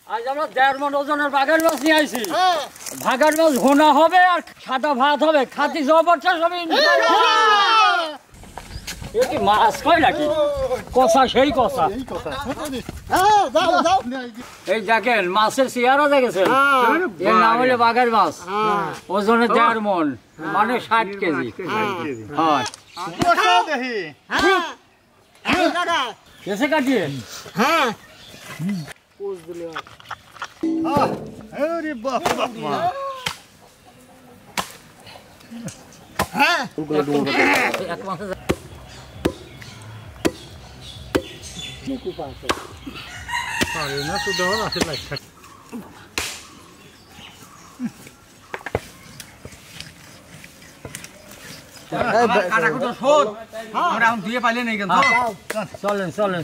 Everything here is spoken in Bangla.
আজ আমরা 1.5 মণ ওজনের বাঘের মাছ নিয়ে আইছি। ভাগার মাছ ভুনা হবে আর সাদা ভাত হবে, খাতি জবরদস্ত সব এ কি মাছ কয় নাকি? কষা সেই কষা। এই দেখেন মাছের চেহারা দেখেছেন, এর নাম হলো বাঘের মাছ। ওজনে 1.5 মণ, মানে 60 কেজি হয়। কেসে কাটিয়ে কাটা কুটো শোধ আমরা এখন দিয়ে পাইলে নেই কিন্তু চলেন চলেন।